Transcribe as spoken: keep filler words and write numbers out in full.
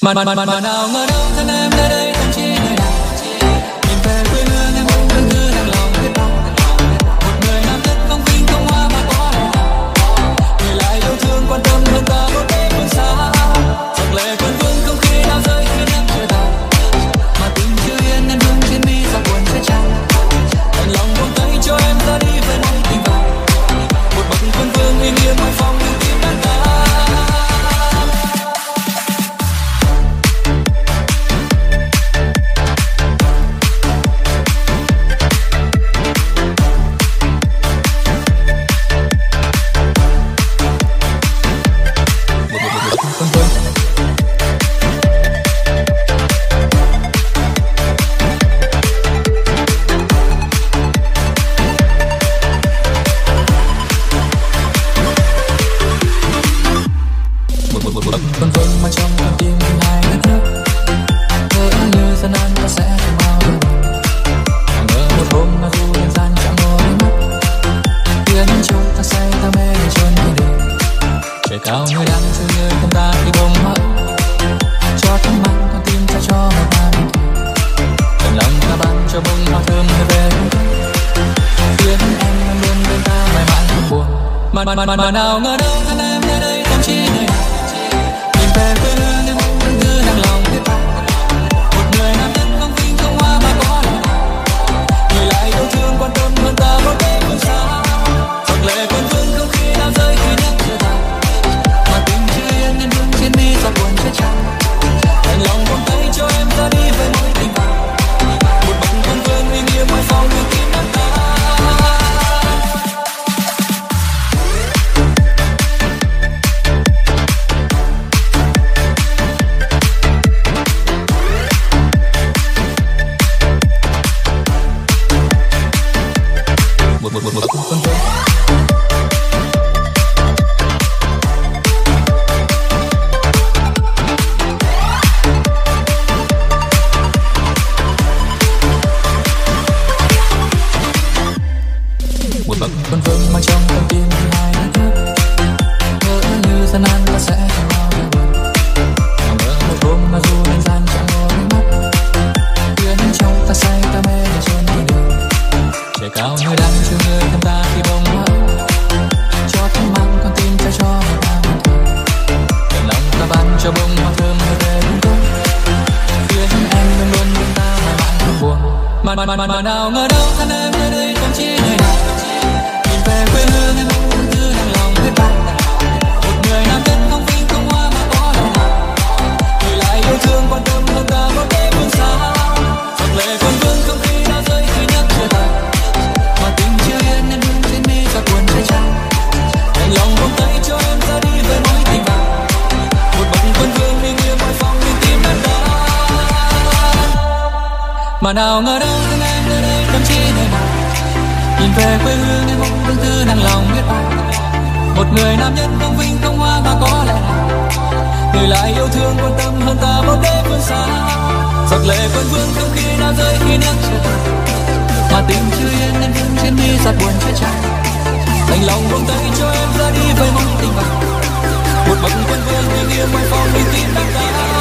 mà mà mà mà nào ngờ đâu thân em nơi đây không chỉ nơi nào. Nhìn về quê hương em ôm từng thứ nặng lòng biết bao. Một người nam nhân không vinh không hoa mà có lẽ người lại yêu thương quan tâm hơn ta một đêm phương xa. Giọt lệ quên vương không khi nào rơi khi nắng chưa tàn. Mà tình chưa yên nên vương trên mi giọt buồn sẽ tràn. Đành lòng buông tay cho em ra đi với mối tình vàng. Một bậc quân vương uy nghiêm ngoài phòng nhưng tim đàn ta. Con vương mà trong con tim hai đất nước ngỡ như gian nan ta sẽ không bao giờ chẳng ngờ một hôm mà dù nhân gian chẳng ngồi mắt khiến cho ta say ta mê để trốn đi đường trời cao người đang dường như không ta khi bông mắt cho thắm mang con tim ta cho một ba bình đành lòng ta ban cho bông hoa thơm người về khiến em luôn bên ta mãi mãi không buồn mà mà mà mà nào ngờ đâu thân em nơi đây không chỉ nơi nào. Về quê hương em ôm từng thứ nặng lòng biết bao. Một người nam nhân không vinh không hoa mà có lẽ người lại yêu thương quan tâm hơn ta một đêm phương xa. Giọt lệ quên vương không khi nào rơi khi nắng chưa tàn. Mà tình chưa yên nên vương trên mi giọt buồn sẽ tràn. Đành lòng buông tay cho em ra đi với mối tình vàng. Một bậc quân vương uy nghiêm ngoài phòng nhưng tim đàn ta. Một một một một con vương một bậc con vương mà trong con tim hai đất nước ngỡ như gian nan ta sẽ không bao giờ buồn chẳng ngờ một hôm mà dù nhân gian chẳng ngồi mắt khiến trong ta say ta mê để trốn đi đường trời cao nơi đang chiều người thăm ta khi bông hoa cho thắm mang con tim ta cho một ba bình thường đành lòng ta ban cho bông hoa thơm người về đúng không khiến em luôn luôn bên ta mãi mãi không buồn mà mà mà mà nào ngờ đâu thân em nơi đây không chỉ nơi nào. Nhìn về quê hương em ôm từng thứ nặng lòng biết bao. Một người nam nhân không vinh không hoa mà có lẽ người lại yêu thương quan tâm hơn ta một đêm phương xa. Giọt lệ quên vương không khi nào rơi khi nắng chưa tàn. Mà tình chưa yên nên vương trên mi giọt buồn sẽ tràn. Đành lòng buông tay cho em ra đi với mối tình vàng. Một bậc quân vương uy nghiêm ngoài phòng nhưng tim đàn ta. Mà nào ngờ đâu thân em nơi đây không chỉ nơi nào. Nhìn về quê hương em ôm từng thứ nặng lòng biết bao. Một người nam nhân không vinh không hoa mà có lẽ người lại yêu thương quan tâm hơn ta một đêm phương xa. Giọt lệ quên vương không khi nào rơi khi nắng chưa tàn. Mà tình chưa yên nên vương trên mi giọt buồn sẽ tràn. Đành lòng buông tay cho em ra đi với mong tình vàng. Một bậc quân vương uy nghiêm ngoài phòng nhưng tim đàn ta.